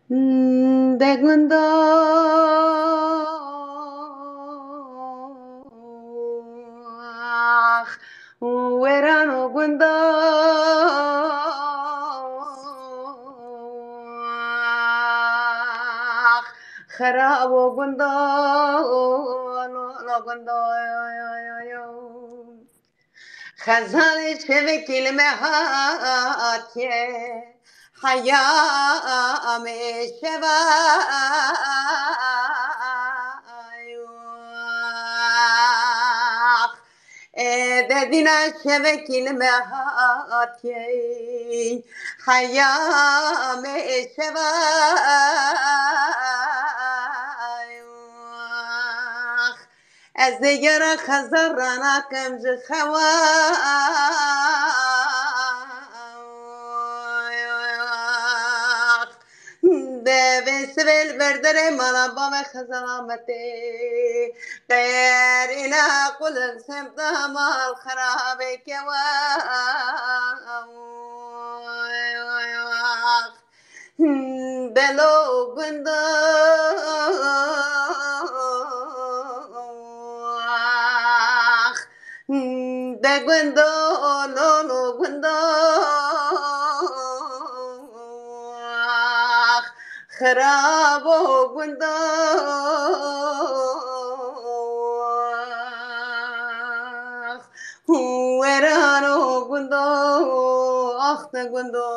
Degunda werano gunda kharabo gunda no gunda خزان چه کلمه هاتیه حیام شوای dediğine şevekil mehatiye hayame şevay از دیگر خزرنا کمج خوا به سبیل بردر مالا با خزامتی غیر اینا قل سمت مال خراب کوا بلو گندو de gundo no no gundo خرابو gundo werano gundo akhta gundo